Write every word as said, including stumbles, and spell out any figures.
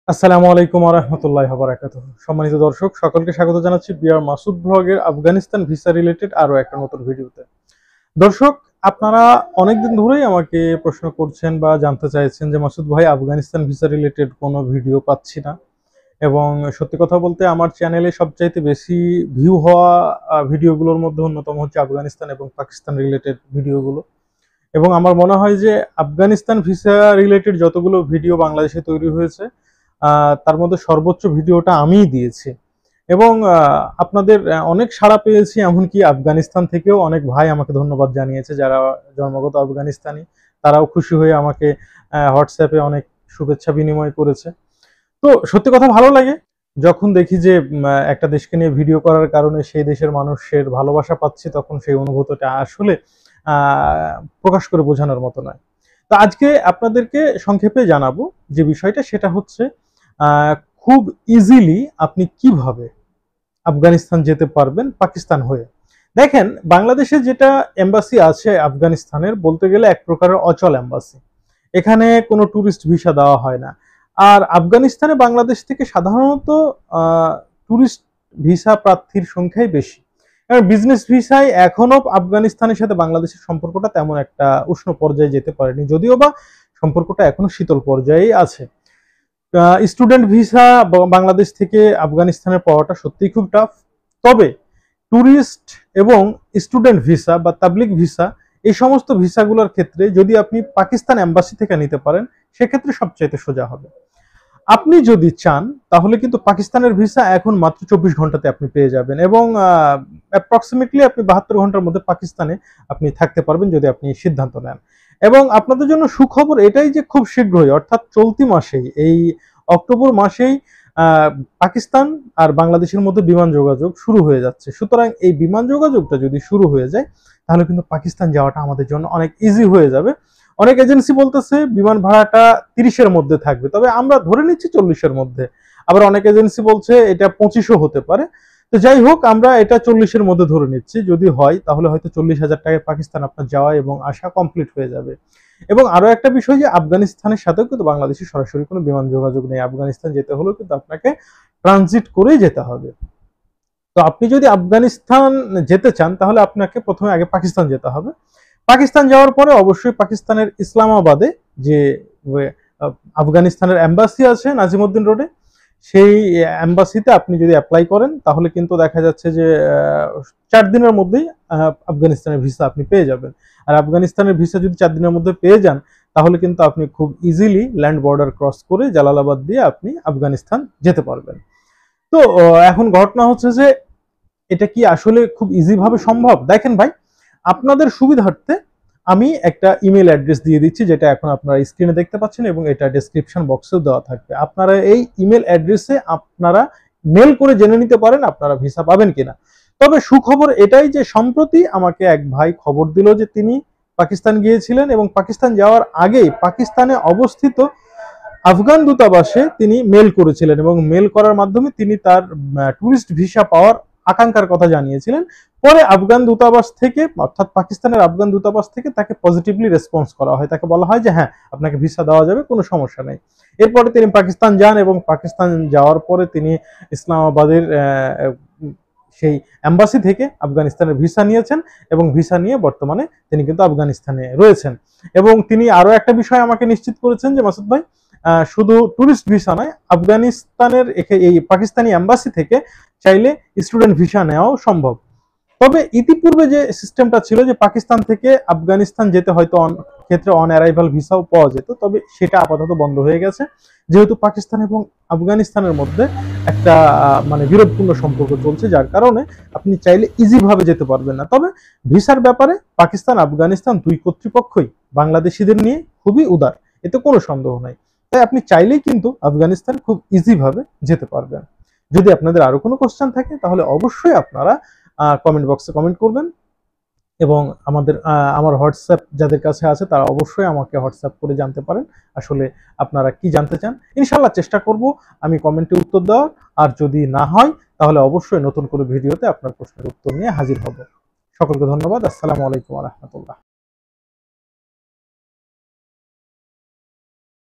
আসসালামু আলাইকুম ওয়া রাহমাতুল্লাহি ওয়া বারাকাতুহু। সম্মানিত দর্শক সকলকে স্বাগত জানাচ্ছি বিআর মাসুদ ব্লগের আফগানিস্তান ভিসা রিলেটেড আরো একটা নতুন ভিডিওতে। দর্শক, আপনারা অনেকদিন ধরেই আমাকে প্রশ্ন করছেন বা জানতে চাইছেন যে মাসুদ ভাই, আফগানিস্তান ভিসা রিলেটেড কোনো ভিডিও পাচ্ছি না। এবং সত্যি কথা বলতে আমার চ্যানেলে সবচাইতে বেশি ভিউ হওয়া ভিডিওগুলোর মধ্যে অন্যতম হচ্ছে আফগানিস্তান এবং পাকিস্তান রিলেটেড ভিডিওগুলো। এবং আমার মনে হয় যে আফগানিস্তান ভিসা রিলেটেড যতগুলো ভিডিও বাংলাদেশে তৈরি হয়েছে তার মধ্যে সর্বোচ্চ ভিডিওটা আমিই দিয়েছি। এবং আপনাদের অনেক সাড়া পেয়েছি, এমনকি আফগানিস্তান থেকেও অনেক ভাই আমাকে ধন্যবাদ জানিয়েছে যারা জন্মগত আফগানিস্তানি। তারাও খুশি হয়ে আমাকে হোয়াটসঅ্যাপে অনেক শুভেচ্ছা বিনিময় করেছে। তো সত্যি কথা ভালো লাগে যখন দেখি যে একটা দেশকে নিয়ে ভিডিও করার কারণে সেই দেশের মানুষের ভালোবাসা পাচ্ছি, তখন সেই অনুভূতিটা আসলে প্রকাশ করে বোঝানোর মতো নয়। তো আজকে আপনাদেরকে সংক্ষেপে জানাবো যে বিষয়টা, সেটা হচ্ছে খুব ইজিলি আপনি কিভাবে আফগানিস্তান যেতে পারবেন পাকিস্তান হয়ে। দেখেন, বাংলাদেশে যেটা এম্বাসি আছে আফগানিস্তানের, বলতে গেলে এক প্রকারের অচল এম্বাসি। এখানে কোনো ট্যুরিস্ট ভিসা দেওয়া হয় না। আর আফগানিস্তানে বাংলাদেশ থেকে সাধারণত ট্যুরিস্ট ভিসা প্রার্থীর সংখ্যাই বেশি, কারণ বিজনেস ভিসায় এখনো আফগানিস্তানের সাথে বাংলাদেশের সম্পর্কটা তেমন একটা উষ্ণ পর্যায়ে যেতে পারেনি, যদিও বা সম্পর্কটা এখনো শীতল পর্যায়েই আছে। স্টুডেন্ট ভিসা বাংলাদেশ থেকে আফগানিস্তানে পাওয়াটা সত্যিই খুব টাফ। তবে ট্যুরিস্ট এবং স্টুডেন্ট ভিসা বা তাবলিগ ভিসা, এই সমস্ত ভিসাগুলোর ক্ষেত্রে যদি আপনি পাকিস্তান এম্বাসি থেকে নিতে পারেন, সেক্ষেত্রে সবচাইতে সোজা হবে। আপনি যদি চান তাহলে কিন্তু পাকিস্তানের ভিসা এখন মাত্র চব্বিশ ঘন্টাতে আপনি পেয়ে যাবেন, এবং অ্যাপ্রক্সিমেটলি আপনি বাহাত্তর ঘন্টার মধ্যে পাকিস্তানে আপনি থাকতে পারবেন যদি আপনি সিদ্ধান্ত নেন। এবং আপনাদের জন্য সুখবর এটাই যে খুব শীঘ্রই, অর্থাৎ চলতি মাসেই, এই অক্টোবর মাসেই পাকিস্তান আর বাংলাদেশের মধ্যে বিমান যোগাযোগ শুরু হয়ে যাচ্ছে। সুতরাং এই বিমান যোগাযোগটা যদি শুরু হয়ে যায় তাহলে কিন্তু পাকিস্তান যাওয়াটা আমাদের জন্য অনেক ইজি হয়ে যাবে। অনেক এজেন্সি বলতেছে বিমান ভাড়াটা তিরিশের মধ্যে থাকবে, তবে আমরা ধরে নিচ্ছি চল্লিশের মধ্যে। আবার অনেক এজেন্সি বলছে এটা পঁচিশও হতে পারে। তো যাই হোক, আমরা এটা চল্লিশের মধ্যে ধরে নিচ্ছি। যদি হয় তাহলে হয়তো চল্লিশ হাজার টাকায় পাকিস্তান আপনার যাওয়া এবং আসা কমপ্লিট হয়ে যাবে। এবং আরো একটা বিষয় যে আফগানিস্তানের সাথেও কিন্তু বাংলাদেশের সরাসরি কোনো বিমান যোগাযোগ নেই। আফগানিস্তান যেতে হলেও কিন্তু আপনাকে ট্রানজিট করেই যেতে হবে। তো আপনি যদি আফগানিস্তান যেতে চান তাহলে আপনাকে প্রথমে আগে পাকিস্তান যেতে হবে। পাকিস্তান যাওয়ার পরে অবশ্যই পাকিস্তানের ইসলামাবাদে যে আফগানিস্তানের এম্বাসি আছে নাজিমউদ্দিন রোডে, সেই এম্বাসিতে আপনি যদি অ্যাপ্লাই করেন তাহলে কিন্তু দেখা যাচ্ছে যে চার দিনের মধ্যেই আফগানিস্তানের ভিসা আপনি পেয়ে যাবেন। আর আফগানিস্তানের ভিসা যদি চার দিনের মধ্যে পেয়ে যান তাহলে কিন্তু আপনি খুব ইজিলি ল্যান্ড বর্ডার ক্রস করে জালালাবাদ দিয়ে আপনি আফগানিস্তান যেতে পারবেন। তো এখন ঘটনা হচ্ছে যে এটা কি আসলে খুব ইজি ভাবে সম্ভব? দেখেন ভাই, আপনাদের সুবিধার্থে আমি একটা ইমেল অ্যাড্রেস দিয়ে দিচ্ছি, যেটা এখন আপনারা স্ক্রিনে দেখতে পাচ্ছেন এবং এটা ডেসক্রিপশন বক্সেও দেওয়া থাকবে। আপনারা এই ইমেল অ্যাড্রেসে আপনারা মেল করে জেনে নিতে পারেন আপনারা ভিসা পাবেন কিনা। তবে সুখবর এটাই যে সম্প্রতি আমাকে এক ভাই খবর দিল যে তিনি পাকিস্তান গিয়েছিলেন এবং পাকিস্তান যাওয়ার আগেই পাকিস্তানে অবস্থিত আফগান দূতাবাসে তিনি মেল করেছিলেন, এবং মেল করার মাধ্যমে তিনি তার ট্যুরিস্ট ভিসা পাওয়ার আকাঙ্ক্ষার কথা জানিয়েছিলেন। পরে আফগান দূতাবাস থেকে, অর্থাৎ পাকিস্তানের আফগান দূতাবাস থেকে তাকে পজিটিভলি রেসপন্স করা হয়। তাকে বলা হয় যে হ্যাঁ, আপনাকে ভিসা দেওয়া যাবে, কোনো সমস্যা নেই। এরপরে তিনি পাকিস্তান যান এবং পাকিস্তান যাওয়ার পরে তিনি ইসলামাবাদের সেই এম্বাসি থেকে আফগানিস্তানের ভিসা নিয়েছেন এবং ভিসা নিয়ে বর্তমানে তিনি কিন্তু আফগানিস্তানে রয়েছেন। এবং তিনি আরো একটা বিষয় আমাকে নিশ্চিত করেছেন যে মাসুদ ভাই, শুধু ট্যুরিস্ট ভিসা নয়, আফগানিস্তানের এই পাকিস্তানি এম্বাসি থেকে চাইলে স্টুডেন্ট ভিসা নেওয়াও সম্ভব। তবে ইতিপূর্বে যে সিস্টেমটা ছিল যে পাকিস্তান থেকে আফগানিস্তান যেতে হয়তো ক্ষেত্রে অন অ্যারাইভাল ভিসাও পাওয়া যেত, তবে সেটা আপাতত বন্ধ হয়ে গেছে, যেহেতু পাকিস্তান এবং আফগানিস্তানের মধ্যে একটা মানে বিরোধপূর্ণ সম্পর্ক চলছে, যার কারণে আপনি চাইলে ইজি ভাবে যেতে পারবেন না। তবে ভিসার ব্যাপারে পাকিস্তান আফগানিস্তান দুই কর্তৃপক্ষই বাংলাদেশিদের নিয়ে খুবই উদার, এতে কোনো সন্দেহ নাই। তাই আপনি চাইলেই কিন্তু আফগানিস্তান খুব ইজি ভাবে যেতে পারবেন। যদি আপনাদের আরো কোনো কোশ্চেন থাকে তাহলে অবশ্যই আপনারা কমেন্ট বক্সে কমেন্ট করবেন, এবং আমাদের আমার হোয়াটসঅ্যাপ যাদের কাছে আছে তারা অবশ্যই আমাকে হোয়াটসঅ্যাপ করে জানতে পারেন আসলে আপনারা কি জানতে চান। ইনশাল্লাহ চেষ্টা করব আমি কমেন্টে উত্তর দেওয়ার, আর যদি না হয় তাহলে অবশ্যই নতুন করে ভিডিওতে আপনার প্রশ্নের উত্তর নিয়ে হাজির হব। সকলকে ধন্যবাদ। আসসালামু আলাইকুম ওয়া রাহমাতুল্লাহ।